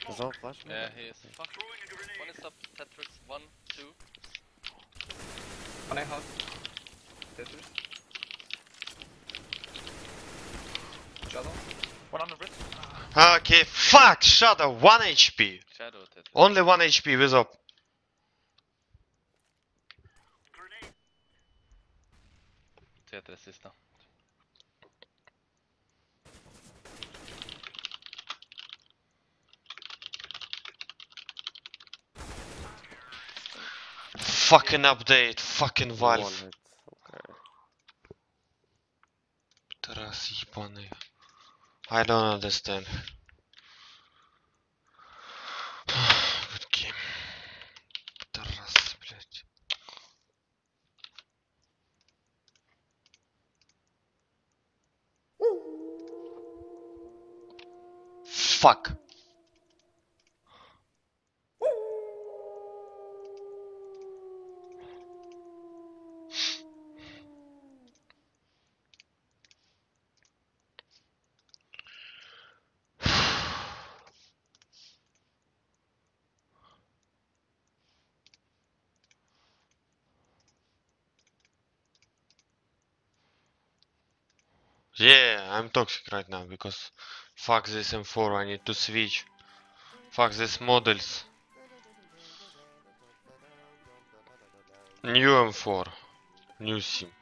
Is all flash? Yeah, he is. Fuck. One is up, Tetris. 1, 2. One A house. Tetris. Shadow. One on the bridge. Okay, fuck! Shadow, 1 HP! Shadow Tetris. Only 1 HP with op. Tetris sista. Fucking update, fucking One Valve. hit. Okay. Тарас ебаный. I don't understand. Good game. Тарас, блядь. Fuck. Yeah, I'm toxic right now because fuck this M4, I need to switch. Fuck these models. New M4. New sim.